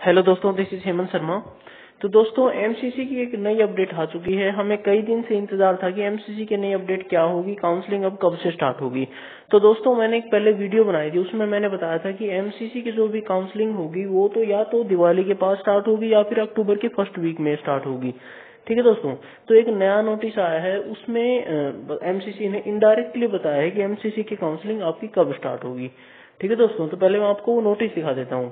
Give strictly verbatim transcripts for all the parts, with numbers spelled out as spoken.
Hello दोस्तों, this is Hemant Sharma. तो दोस्तों, एमसीसी की एक नई अपडेट आ चुकी है। हमें कई दिन से इंतजार था कि एमसीसी की नई अपडेट क्या होगी, काउंसलिंग अब कब से स्टार्ट होगी। तो दोस्तों, मैंने एक पहले वीडियो बनाई थी, उसमें मैंने बताया था कि एमसीसी की जो भी काउंसलिंग होगी वो तो या तो दिवाली के पास स्टार्ट होगी या फिर अक्टूबर के फर्स्ट वीक में स्टार्ट होगी। ठीक है दोस्तों, तो एक नया नोटिस आया है, उसमें एमसीसी ने इनडायरेक्टली बताया है कि एमसीसी की काउंसलिंग आपकी कब स्टार्ट होगी। ठीक है दोस्तों, तो पहले मैं आपको वो नोटिस दिखा देता हूँ।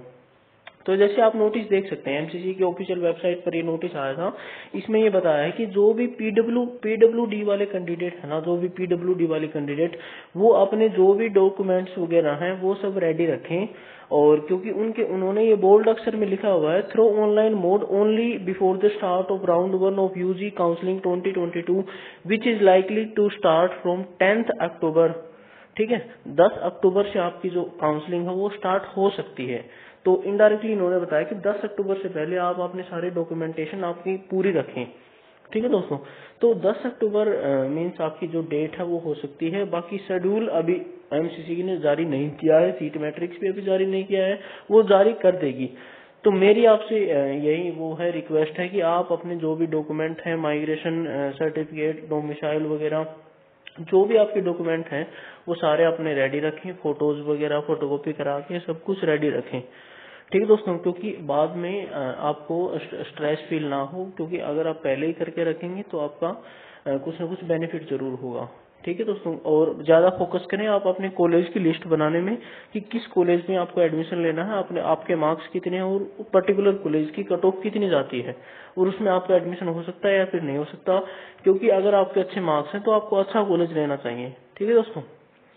तो जैसे आप नोटिस देख सकते हैं, एमसीसी की ऑफिशियल वेबसाइट पर ये नोटिस आया था। इसमें ये बताया है कि जो भी पीडब्ल्यू पीडब्ल्यूडी वाले कैंडिडेट है ना, जो भी पीडब्ल्यूडी वाले कैंडिडेट वो अपने जो भी डॉक्यूमेंट्स वगैरह हैं वो सब रेडी रखें। और क्योंकि उनके उन्होंने ये बोल्ड अक्षर में लिखा हुआ है, through online mode only before the start of round one of UG counselling twenty twenty two which is likely to start from tenth October. ठीक है, दस अक्टूबर से आपकी जो काउंसलिंग है वो स्टार्ट हो सकती है। तो इनडायरेक्टली इन्होंने बताया कि दस अक्टूबर से पहले आप अपने सारे डॉक्यूमेंटेशन आपकी पूरी रखें। ठीक है दोस्तों, तो दस अक्टूबर मींस आपकी जो डेट है वो हो सकती है। बाकी शेड्यूल अभी एमसीसी ने जारी नहीं किया है, सीट मैट्रिक्स भी अभी जारी नहीं किया है, वो जारी कर देगी। तो मेरी आपसे यही वो है रिक्वेस्ट है कि आप अपने जो भी डॉक्यूमेंट है, माइग्रेशन सर्टिफिकेट, डोमिसाइल वगैरह, जो भी आपके डॉक्यूमेंट हैं वो सारे अपने रेडी रखें, फोटोज वगैरह फोटोकॉपी करा के सब कुछ रेडी रखें। ठीक है दोस्तों, क्योंकि बाद में आपको स्ट्रेस फील ना हो, क्योंकि अगर आप पहले ही करके रखेंगे तो आपका कुछ ना कुछ बेनिफिट जरूर होगा। ठीक है दोस्तों, और ज्यादा फोकस करें आप अपने कॉलेज की लिस्ट बनाने में कि किस कॉलेज में आपको एडमिशन लेना है, अपने आपके मार्क्स कितने हैं और पर्टिकुलर कॉलेज की कट ऑफ कितनी जाती है और उसमें आपका एडमिशन हो सकता है या फिर नहीं हो सकता। क्योंकि अगर आपके अच्छे मार्क्स हैं तो आपको अच्छा कॉलेज लेना चाहिए। ठीक है दोस्तों,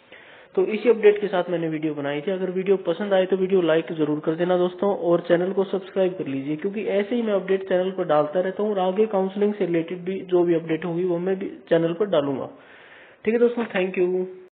तो इसी अपडेट के साथ मैंने वीडियो बनाई थी। अगर वीडियो पसंद आए तो वीडियो लाइक जरूर कर देना दोस्तों, और चैनल को सब्सक्राइब कर लीजिए, क्योंकि ऐसे ही मैं अपडेट चैनल पर डालता रहता हूँ और आगे काउंसलिंग से रिलेटेड भी जो भी अपडेट होगी वो मैं भी चैनल पर डालूंगा। ठीक है दोस्तों, थैंक यू।